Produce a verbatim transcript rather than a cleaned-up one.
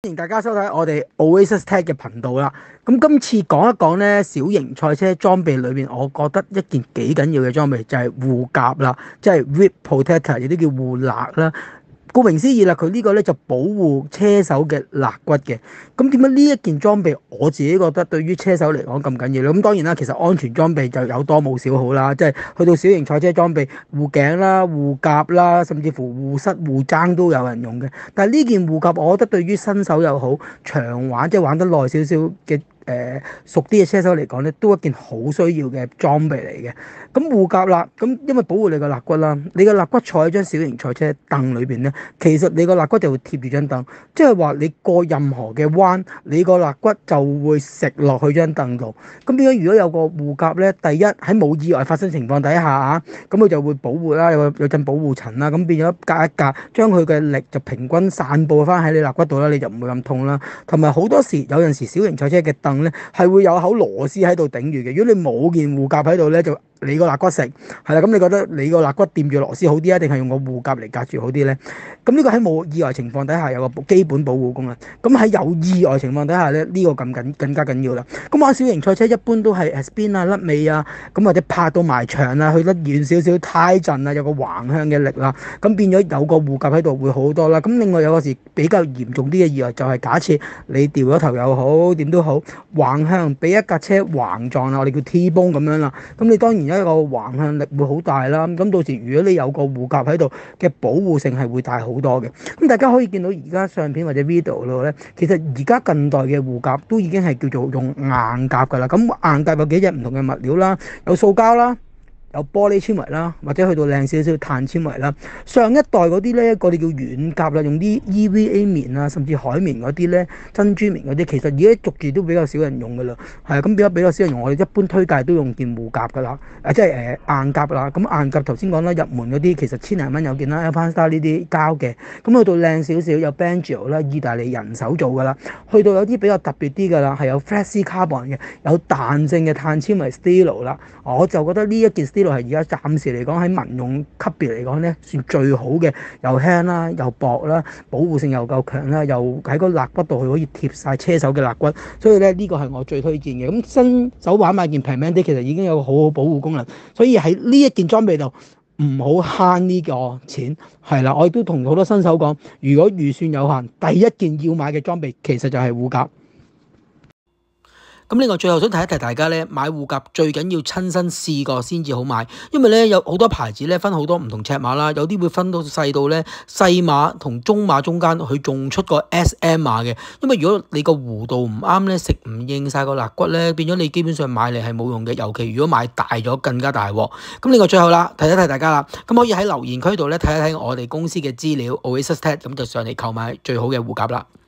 歡迎大家收睇我哋 Oasis Tech 嘅頻道啦。咁今次講一講咧小型賽車裝備裏邊，我覺得一件幾緊要嘅裝備就係護甲啦，即係 Rib Protector，亦都叫護肋啦。顧名思義啦，佢呢個咧就保護車手嘅肋骨嘅。咁點解呢一件裝備我自己覺得對於車手嚟講咁緊要咧？咁當然啦，其實安全裝備就有多冇少好啦，即係去到小型賽車裝備，護頸啦、護甲啦，甚至乎護膝、護踭都有人用嘅。但係呢件護甲，我覺得對於新手又好，長玩即係玩得耐少少嘅。誒、呃、熟啲嘅車手嚟講咧，都一件好需要嘅裝備嚟嘅。咁護甲啦，咁因為保護你個肋骨啦，你個肋骨坐喺張小型賽車凳裏邊咧，其實你個肋骨就會貼住張凳，即係話你過任何嘅彎，你個肋骨就會食落去張凳度。咁變咗如果有個護甲咧，第一喺冇意外發生情況底下啊，咁佢就會保護啦，有有陣保護層啦，咁變咗隔一隔，將佢嘅力就平均散佈翻喺你肋骨度啦，你就唔會咁痛啦。同埋好多時有陣時小型賽車嘅凳咧係會有口螺絲喺度頂住嘅，如果你冇件護甲喺度咧，就你個肋骨食係啦。咁你覺得你個肋骨掂住螺絲好啲啊，定係用個護甲嚟隔住好啲咧？咁呢個喺冇意外情況底下有個基本保護功能。咁喺有意外情況底下咧，呢、這個咁緊更加緊要啦。咁玩小型賽車一般都係 spin 啊、甩尾啊，咁或者拍到埋牆啊，去得遠少少、胎震啊，有個橫向嘅力啦，咁變咗有個護甲喺度會好多啦。咁另外有個時比較嚴重啲嘅意外就係假設你掉咗頭又好，點都好，橫向俾一架車橫撞啦，我哋叫 T-bone 咁樣啦。咁你當然一個橫向力會好大啦。咁到時如果你有個護甲喺度嘅保護性係會大好多嘅。咁大家可以見到而家相片或者 video 度咧，其實而家近代嘅護甲都已經係叫做用硬甲㗎啦。咁硬甲有幾隻唔同嘅物料啦，有塑膠啦，有玻璃纖維啦，或者去到靚少少碳纖維啦。上一代嗰啲咧，我哋叫軟甲啦，用啲 E V A 棉啊，甚至海綿嗰啲咧，珍珠棉嗰啲，其實而家逐漸都比較少人用噶啦。係啊，咁比較比較少人用，我哋一般推介都用件護甲噶啦。誒，即係誒、呃、硬甲啦。咁硬甲頭先講啦，入門嗰啲其實千零蚊有件啦 Alpine 呢啲膠嘅。咁去到靚少少有 Banjo 啦，意大利人手做噶啦。去到有啲比較特別啲噶啦，係有 Flexi Carbon 嘅，有彈性嘅碳纖維 Stilo 啦。我就覺得呢一件呢度係而家暫時嚟講喺民用級別嚟講咧，算最好嘅，又輕啦，又薄啦，保護性又夠強啦，又喺個肋骨度佢可以貼晒車手嘅肋骨，所以咧呢個係我最推薦嘅。咁新手玩買件平平啲，其實已經有個好好保護功能，所以喺呢一件裝備度唔好慳呢個錢。係啦，我亦都同好多新手講，如果預算有限，第一件要買嘅裝備其實就係護甲。咁另外最後想提一提大家咧，買護甲最緊要親身試過先至好買，因為咧有好多牌子咧分好多唔同尺碼啦，有啲會分到細到咧細碼同中碼中間，佢仲出個 S M 碼嘅。因為如果你個弧度唔啱咧，食唔應晒個肋骨咧，變咗你基本上買嚟係冇用嘅。尤其如果買大咗更加大鑊。咁另外最後啦，提一提大家啦，咁可以喺留言區度咧睇一睇我哋公司嘅資料 Oasis Tech，咁就上嚟購買最好嘅護甲啦。